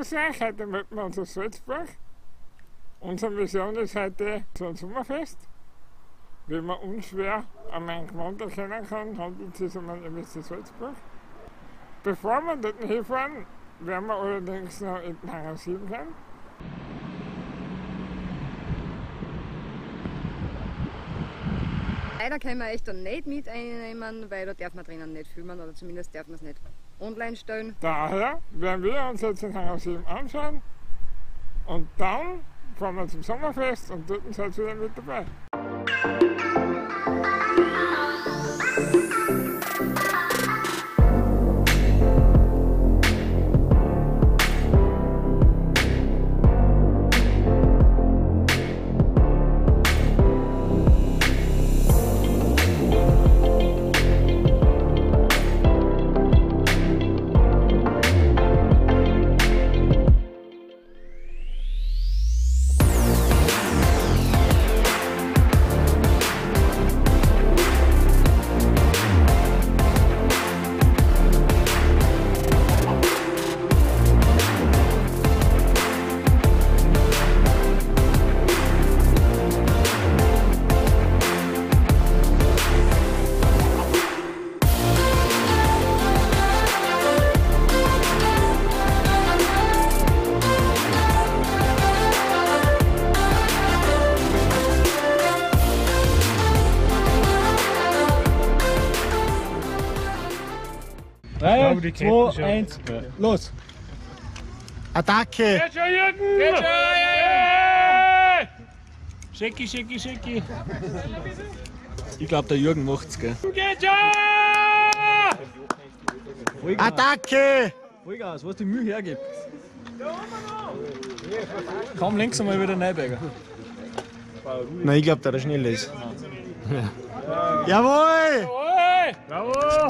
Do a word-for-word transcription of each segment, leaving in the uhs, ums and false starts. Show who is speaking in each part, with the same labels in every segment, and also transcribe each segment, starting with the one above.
Speaker 1: grüß euch, heute mit wir uns aus Salzburg. Unsere Mission ist heute so ein Sommerfest. Wie man unschwer an meinem Gewand erkennen kann, handelt es sich um ein M S C Salzburg. Bevor wir dort hinfahren, werden wir allerdings noch in den Hangar sieben gehen.
Speaker 2: Leider können wir euch dann nicht mit einnehmen, weil da darf man drinnen nicht filmen oder zumindest darf man es nicht online stellen.
Speaker 1: Daher werden wir uns jetzt den Hangar sieben anschauen und dann fahren wir zum Sommerfest und dort seid ihr wieder mit dabei.
Speaker 3: drei, zwei, eins, los!
Speaker 4: Attacke!
Speaker 3: Geht schon, Jürgen! Geht schon! Schicki, schicki, schicki! Ich glaube, der Jürgen macht's, gell? Geht schon! Vollgas.
Speaker 4: Attacke!
Speaker 3: Vollgas, was die Mühe hergibt. Kaum links einmal wieder Neuberger.
Speaker 4: Nein, ich glaube, der schnell ist. Jawohl!
Speaker 3: Bravo!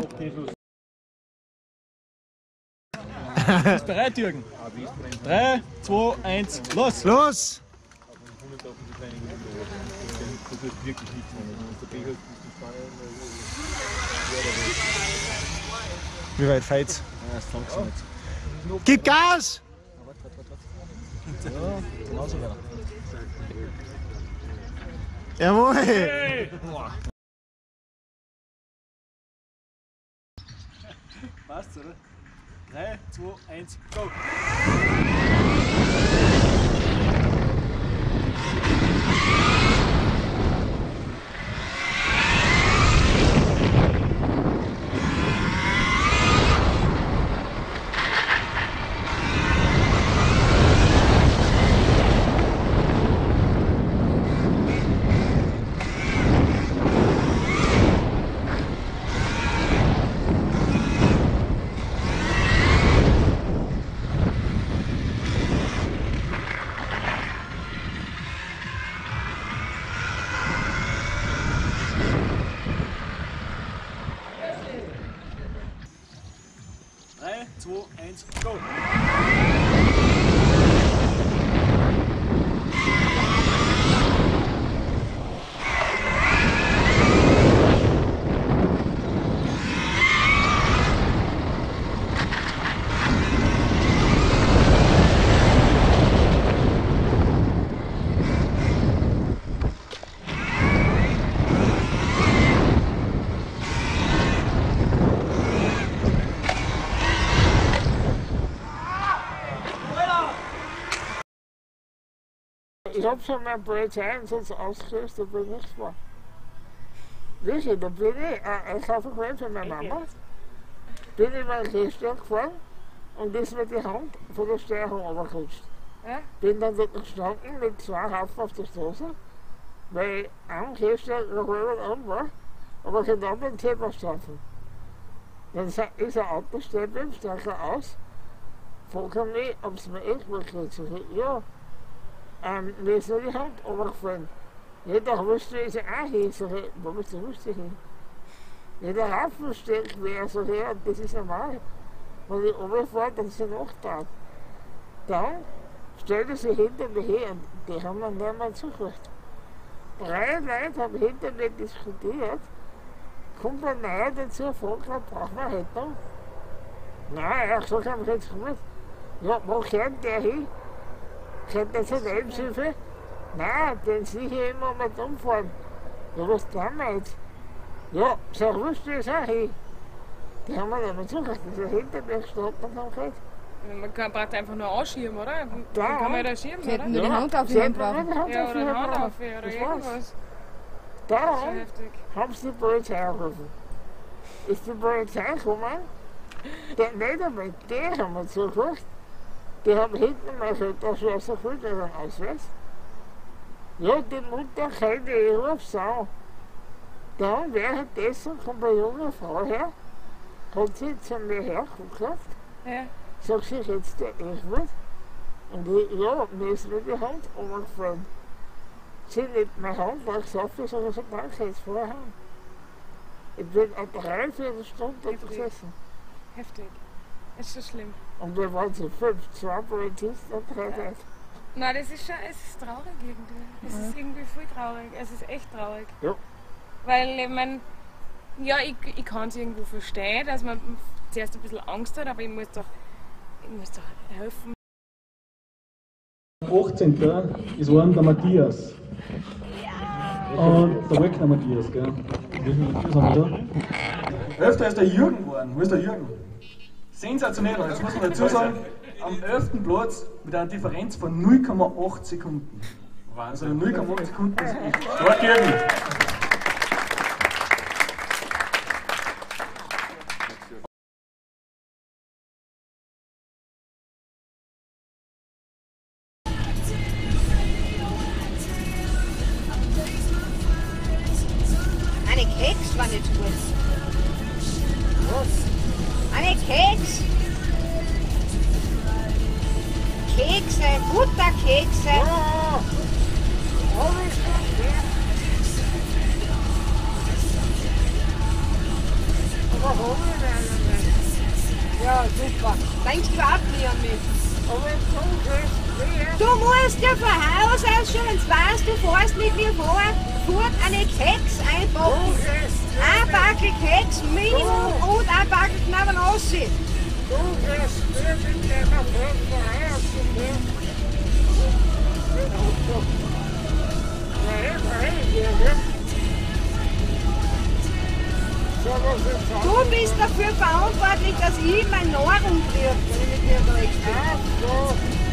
Speaker 3: Bist du bereit, Jürgen? drei, zwei, eins, los!
Speaker 4: Los! Wie weit feit's?
Speaker 3: Ja, ist langsam jetzt.
Speaker 4: Gib Gas!
Speaker 3: Ja, genauso weiter.
Speaker 4: Jawohl!
Speaker 3: Hey! Passt, oder? drei, zwei, eins, go! drei, zwei, eins, go!
Speaker 1: Ich habe schon meinen Polizeieinsatz ausgelöst, da bin ich nichts mehr. Wisst ihr, da bin ich, äh, ich habe gewählt von meiner Mama, bin ich mal in den Gehsteig gefahren und ist mir die Hand von der Steuerung runtergerutscht.
Speaker 2: Ja?
Speaker 1: Bin dann dort gestanden mit zwei Haufen auf der Straße, weil ich am Gehsteig noch jemand an war, aber kein anderen Zebrastreifen. Dann ist ein Auto stehen beim Steiger aus, fragt er mich, ob es mir echt wirklich so ist. Ja. Ähm, mir ist nur die Hand runtergefallen. Jeder wusste, ist auch hier. So, wo bist du wusste hin? Jeder Haufen steht quer so her und das ist normal. Wenn ich runterfahre, dann ist er nachgetraut. Dann stellte sie hinter mir her und die haben mir nicht mehr zugehört. Drei Leute haben hinter mir diskutiert, kommt ein Neuer dazu, fragt, brauchen wir Rettung? Nein, er hat gesagt, ich jetzt gut. Ja, wo gehört der hin? Gehört der zur Lebenshilfe? Nein, den sehe ich immer mit umfahren. Ja, was tun wir jetzt? Ja, so lustig ist auch hin. Die haben wir nicht mehr zugehört, das ist hinter mir gestanden und haben gehört.
Speaker 5: Man kann braucht einfach nur anschieben, oder? Dann
Speaker 1: Ja.
Speaker 5: kann man da schieben,
Speaker 2: Sie hätten
Speaker 5: oder?
Speaker 2: nur die Hand auf
Speaker 1: sie
Speaker 2: die
Speaker 1: hätten
Speaker 2: Hand
Speaker 1: nur
Speaker 2: brauchen.
Speaker 1: die Hand
Speaker 5: Ja,
Speaker 1: auf
Speaker 5: oder
Speaker 1: die
Speaker 5: eine
Speaker 1: Hand
Speaker 5: Hand
Speaker 1: brauchen.
Speaker 5: auf oder
Speaker 1: Das war's.
Speaker 5: irgendwas.
Speaker 1: Darum
Speaker 5: So heftig.
Speaker 1: haben sie die Polizei angerufen. Ist die Polizei gekommen? Die, nicht einmal die haben wir zugeguckt. Die haben hinten mal gesagt, das wäre so gut, wenn er ausweist. Ja, die Mutter kennt ich, ich ruf's an. Dann währenddessen kommt eine junge Frau her, hat sie zu mir hergeguckt,
Speaker 5: Ja.
Speaker 1: sagt sie, jetzt der Ehwort. Und ich, ja, mir ist mir die Hand umgefallen. Sie nimmt meine Hand, weil ich gesagt habe, so danke jetzt vorher. Ich bin eine Dreiviertelstunde dort gesessen.
Speaker 5: Heftig. Ist schon schlimm.
Speaker 1: Und wir waren so fünf, zwei Polizisten und drei Leute.
Speaker 5: Nein, das ist schon, es ist traurig irgendwie. Es ist irgendwie voll traurig. Es ist echt traurig.
Speaker 1: Ja.
Speaker 5: Weil, ich mein, ja, ich, ich kann es irgendwo verstehen, dass man zuerst ein bisschen Angst hat, aber ich muss doch, ich muss doch helfen.
Speaker 3: achtzehnten ist worden der Matthias. Und der Wegner Matthias, gell? Wie viele Matthias haben wir da? elfter ist der Jürgen geworden. Wo ist der Jürgen? Sensationell, jetzt muss man dazu sagen, am elften Platz mit einer Differenz von null Komma acht Sekunden. Also null Komma acht Sekunden ist echt stark, Jürgen.
Speaker 6: Eine Keks war nicht gut. Was? Eine Keks. Kekse, Butterkekse.
Speaker 1: Ja, hab ich verstanden. Aber hab ich leider nicht.
Speaker 6: Ja, super. Denkst du überhaupt nicht an mich?
Speaker 1: Aber so ist es.
Speaker 6: Du musst ja von Haus aus schon, wenn du weißt, du fährst mit mir vor, fort eine Keks einpacken. Ein Backel Keks Minimum und ein Backel Knabbernossi.
Speaker 1: Du wirst mir mit deiner Freundin heiraten. Nein, nein, Jürgen. So, was ist das?
Speaker 6: Du bist dafür verantwortlich, dass ich meine Nahrung kriege, wenn ich mit dir unterwegs bin.
Speaker 1: Ach so.